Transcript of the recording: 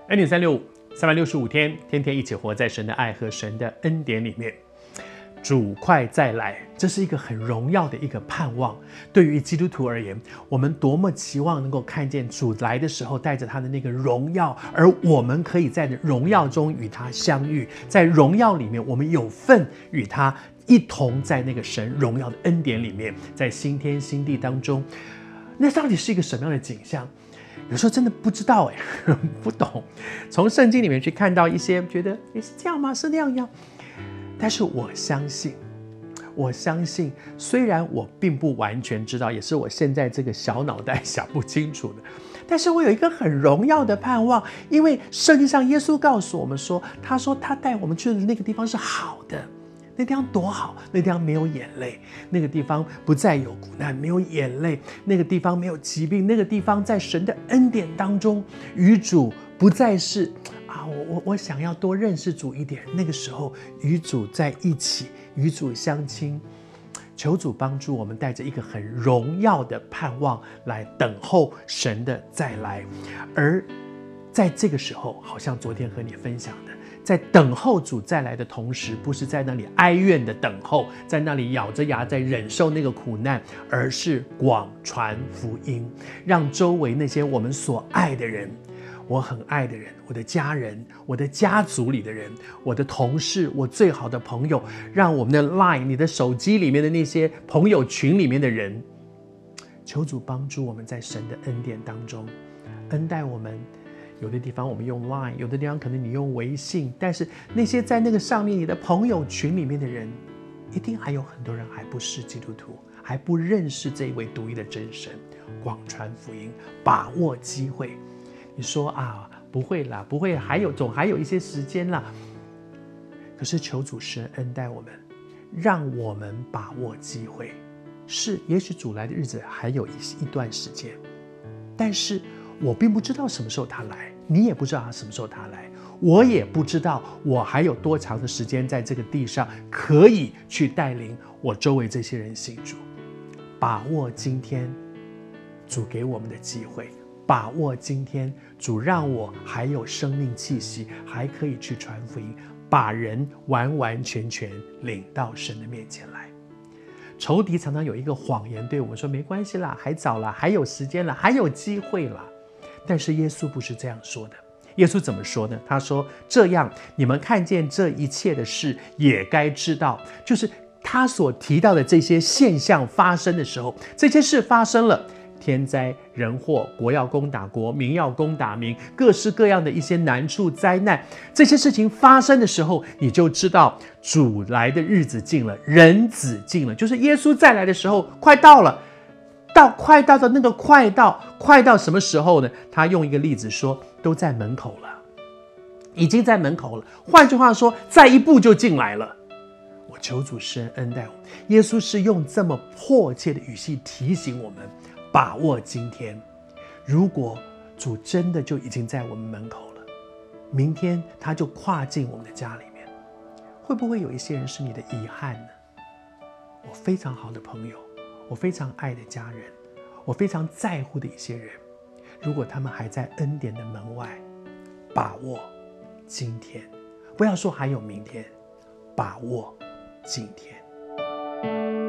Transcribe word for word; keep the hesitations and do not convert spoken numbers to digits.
恩典三六五，三百六十五天，天天一起活在神的爱和神的恩典里面。主快再来，这是一个很荣耀的一个盼望。对于基督徒而言，我们多么期望能够看见主来的时候带着他的那个荣耀，而我们可以在荣耀中与他相遇，在荣耀里面我们有份与他一同在那个神荣耀的恩典里面，在新天新地当中。那到底是一个什么样的景象？有时候真的不知道哎，不懂。从圣经里面去看到一些，觉得也是这样吗？是那样样。但是我相信，我相信，虽然我并不完全知道，也是我现在这个小脑袋想不清楚的，但是我有一个很荣耀的盼望，因为圣经上耶稣告诉我们说，他说他带我们去的那个地方是好的。那地方多好，那地方没有眼泪，那个地方不再有苦难，没有眼泪，那个地方没有疾病，那个地方在神的恩典当中，与主不再是啊，我我我想要多认识主一点，那个时候与主在一起，与主相亲。求主帮助我们，带着一个很荣耀的盼望来等候神的再来。而在这个时候，好像昨天和你分享的，在等候主再来的同时，不是在那里哀怨的等候，在那里咬着牙在忍受那个苦难，而是广传福音，让周围那些我们所爱的人，我很爱的人，我的家人，我的家族里的人，我的同事，我最好的朋友，让我们的 Line 你的手机里面的那些朋友群里面的人，求主帮助我们在神的恩典当中恩待我们。有的地方我们用 Line， 有的地方可能你用微信，但是那些在那个上面你的朋友群里面的人，一定还有很多人还不是基督徒，还不认识这一位独一的真神。广传福音，把握机会。你说啊，不会啦，不会，还有总还有一些时间啦。可是求主施恩待我们，让我们把握机会。是，也许主来的日子还有 一, 一段时间，但是我并不知道什么时候他来，你也不知道他什么时候他来，我也不知道我还有多长的时间在这个地上可以去带领我周围这些人信主。把握今天主给我们的机会，把握今天主让我还有生命气息，还可以去传福音，把人完完全全领到神的面前来。仇敌常常有一个谎言对我们说，没关系啦，还早啦，还有时间啦，还有机会啦。但是耶稣不是这样说的。耶稣怎么说呢？他说，这样你们看见这一切的事也该知道，就是他所提到的这些现象发生的时候，这些事发生了，天灾人祸，国要攻打国，民要攻打民，各式各样的一些难处灾难，这些事情发生的时候，你就知道主来的日子近了，人子近了，就是耶稣再来的时候快到了。到快到的那个快到快到什么时候呢？他用一个例子说，都在门口了，已经在门口了。换句话说，再一步就进来了。我求主施恩恩待我们。耶稣是用这么迫切的语气提醒我们，把握今天。如果主真的就已经在我们门口了，明天他就跨进我们的家里面，会不会有一些人是你的遗憾呢？我非常好的朋友，我非常爱的家人，我非常在乎的一些人，如果他们还在恩典的门外，把握今天，不要说还有明天，把握今天。